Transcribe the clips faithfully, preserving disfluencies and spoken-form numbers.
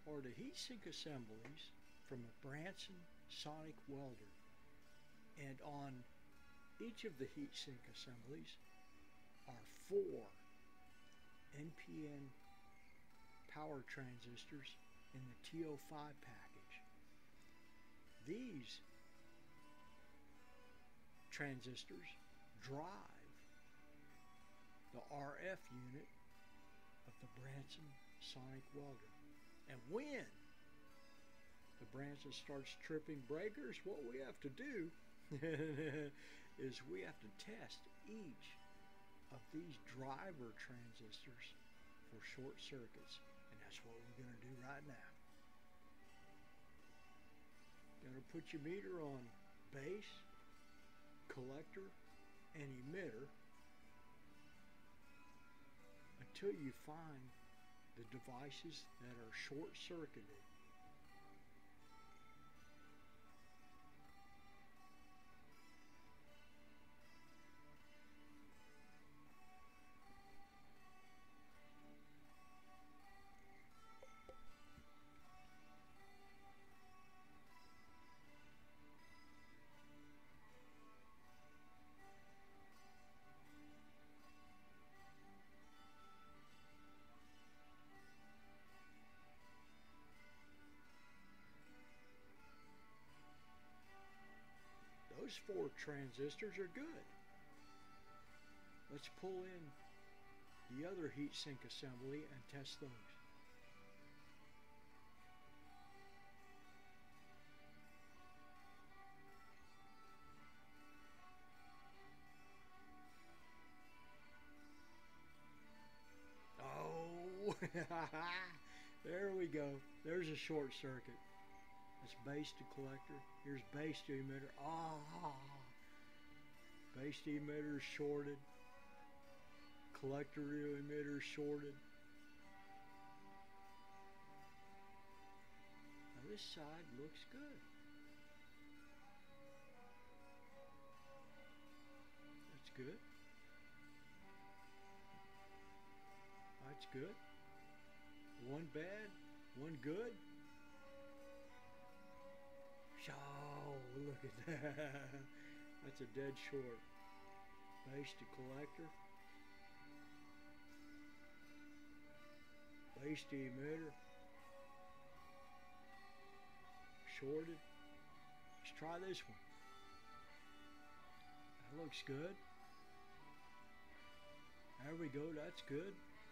are the heatsink assemblies from a Branson sonic welder, and on each of the heatsink assemblies are four N P N power transistors in the T O five package. These transistors drive the R F unit of the Branson sonic welder. And when the Branson starts tripping breakers, what we have to do is we have to test each of these driver transistors for short circuits, and that's what we're going to do right now. Going to put your meter on base, collector, and emitter until you find the devices that are short-circuited. Those four transistors are good. Let's pull in the other heatsink assembly and test those. Oh, there we go. There's a short circuit. That's base to collector. Here's base to emitter. Ah, base to emitter shorted. Collector to emitter shorted. Now this side looks good. That's good. That's good. One bad, one good. Oh, look at that. That's a dead short. Base to collector. Base to emitter. Shorted. Let's try this one. That looks good. There we go. That's good.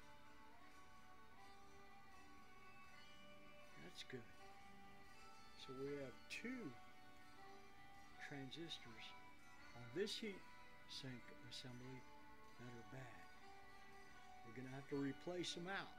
That's good. So we have two transistors on this heat sink assembly that are bad. We're going to have to replace them out.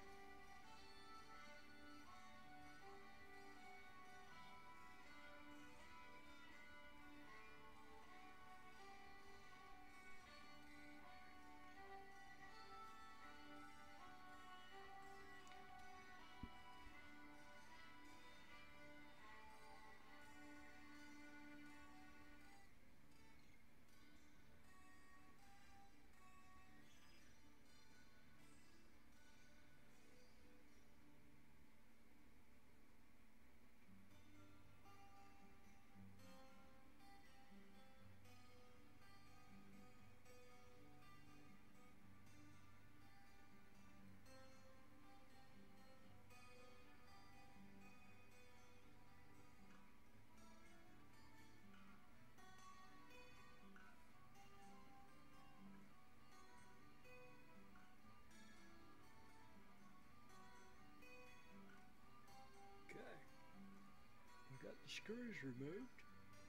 Okay, we got the screws removed.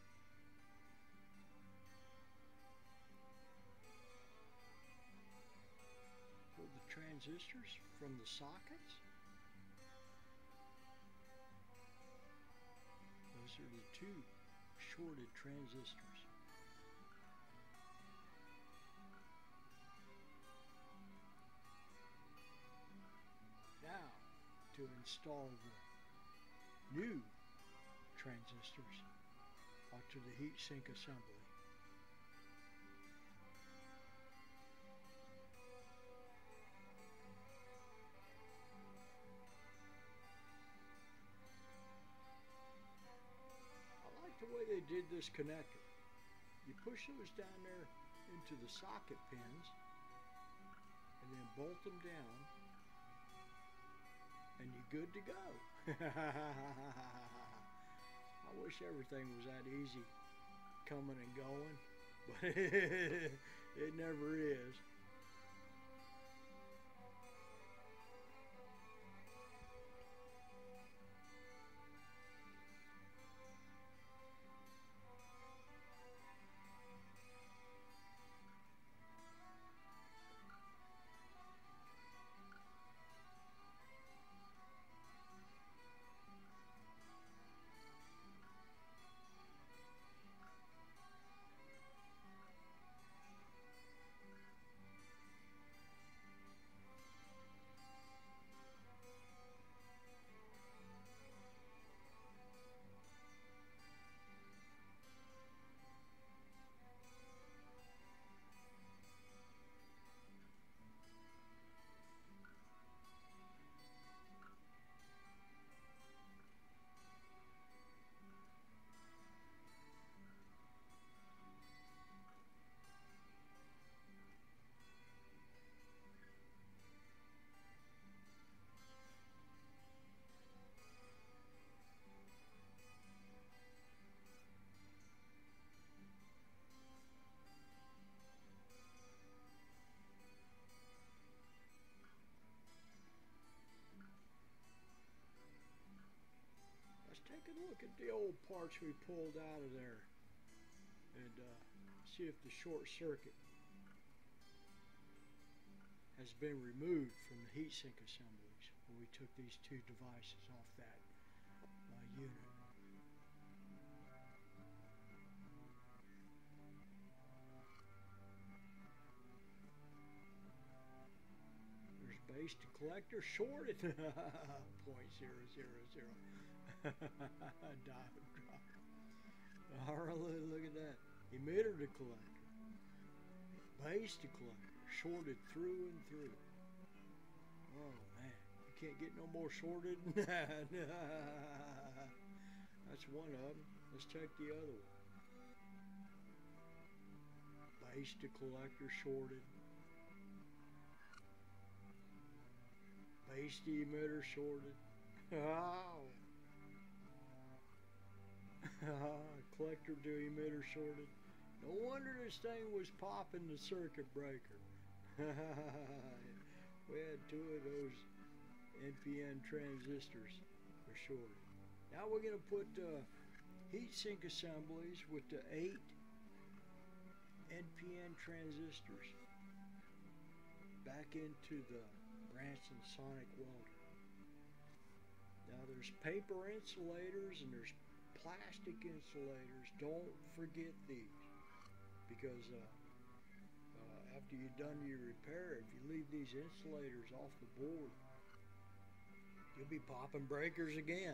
Pull the transistors from the sockets. Those are the two shorted transistors. Now to install the new transistors onto the heatsink assembly. disconnected. You push those down there into the socket pins and then bolt them down and you're good to go. I wish everything was that easy coming and going, but it never is. Take a look at the old parts we pulled out of there and uh, see if the short circuit has been removed from the heatsink assemblies when we took these two devices off that uh, unit. There's base to collector shorted point zero zero zero. Diode drop. Alright, look at that. Emitter to collector. Base to collector. Shorted through and through. Oh man, you can't get no more shorted. That's one of them. Let's check the other one. Base to collector shorted. Base to emitter shorted. Oh. Collector to emitter shorted. No wonder this thing was popping the circuit breaker. We had two of those N P N transistors for shorted. Now we're going to put uh, heatsink assemblies with the eight N P N transistors back into the Branson sonic welder. Now there's paper insulators and there's plastic insulators. Don't forget these, because uh, uh, after you've done your repair, if you leave these insulators off the board, you'll be popping breakers again.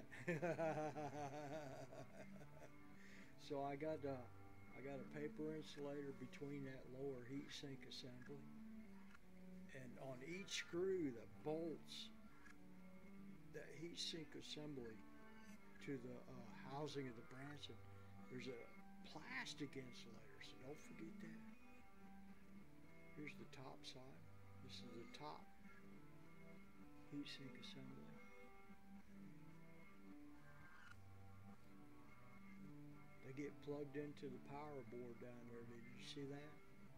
So I got uh, I got a paper insulator between that lower heatsink assembly, and on each screw that bolts that heatsink assembly to the uh, housing of the Branson, there's a plastic insulator, so don't forget that. Here's the top side. This is the top heatsink assembly. They get plugged into the power board down there. Did you see that?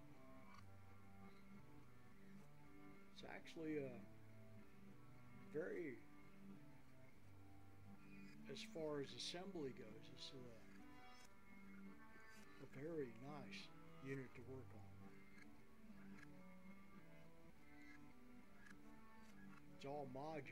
It's actually a very, as far as assembly goes, it's a, a very nice unit to work on. It's all modular.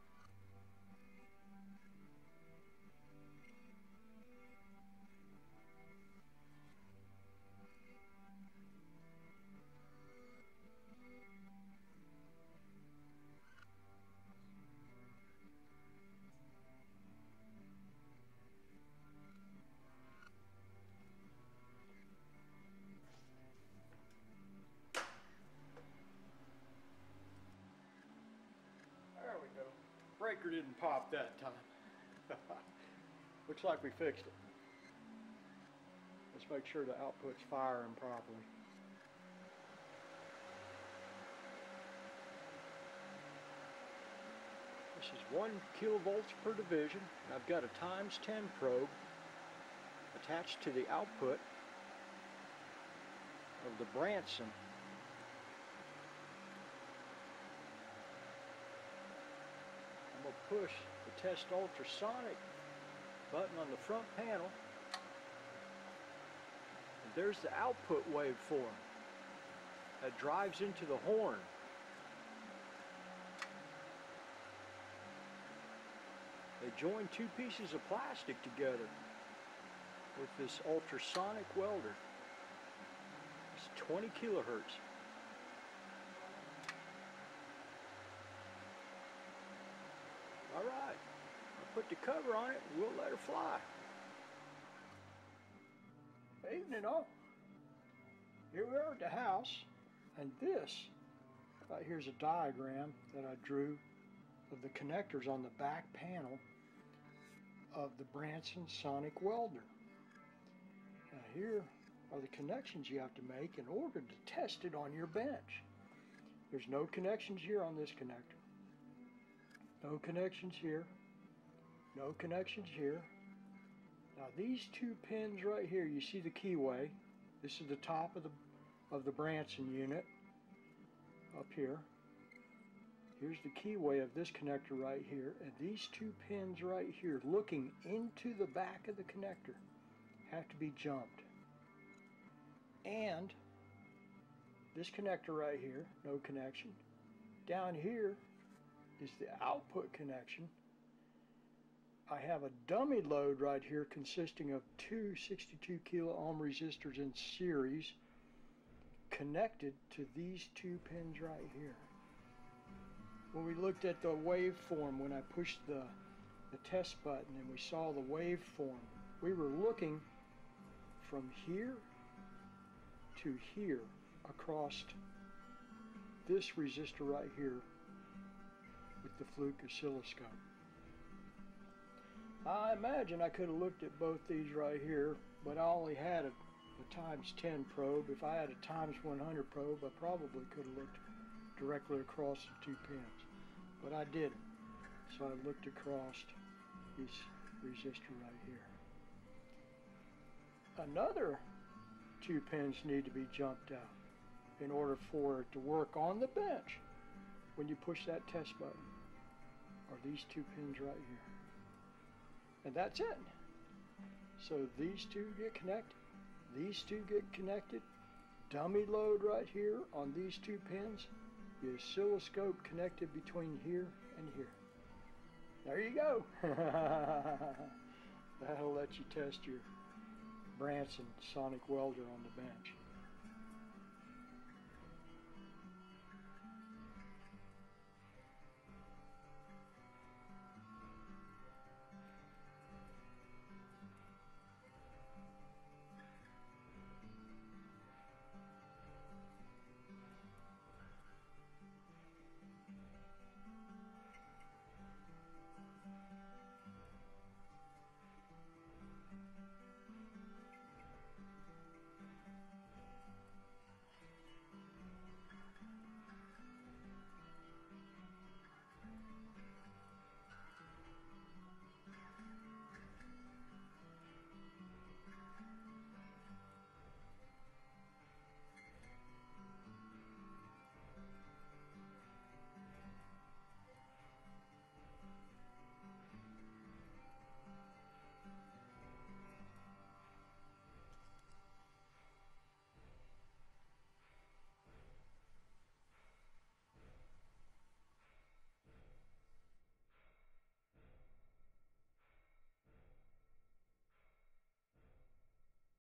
There we go. Breaker didn't pop that time. Looks like we fixed it. Let's make sure the output's firing properly. This is one kilovolts per division. I've got a times ten probe attached to the output of the Branson. I'm going to push the test ultrasonic button on the front panel, and there's the output waveform that drives into the horn. They join two pieces of plastic together with this ultrasonic welder. It's twenty kilohertz. All right, I'll put the cover on it and we'll let her fly. Evening all. Here we are at the house, and this right here's a diagram that I drew of the connectors on the back panel of the Branson Sonic Welder. Now here are the connections you have to make in order to test it on your bench. There's no connections here on this connector. No connections here. No connections here. Now these two pins right here, you see the keyway. This is the top of the of the Branson unit up here. Here's the keyway of this connector right here, and these two pins right here looking into the back of the connector have to be jumped. And this connector right here, no connection. Down here is the output connection. I have a dummy load right here consisting of two sixty-two kilo ohm resistors in series connected to these two pins right here. When we looked at the waveform, when I pushed the, the test button and we saw the waveform, we were looking from here to here across this resistor right here with the Fluke oscilloscope. I imagine I could have looked at both these right here, but I only had a, a times ten probe. If I had a times one hundred probe, I probably could have looked directly across the two pins, but I didn't. So I looked across this resistor right here. Another two pins need to be jumped out in order for it to work on the bench when you push that test button, are these two pins right here. And that's it. So these two get connected, these two get connected, dummy load right here on these two pins, the oscilloscope connected between here and here. There you go. That'll let you test your Branson Sonic Welder on the bench.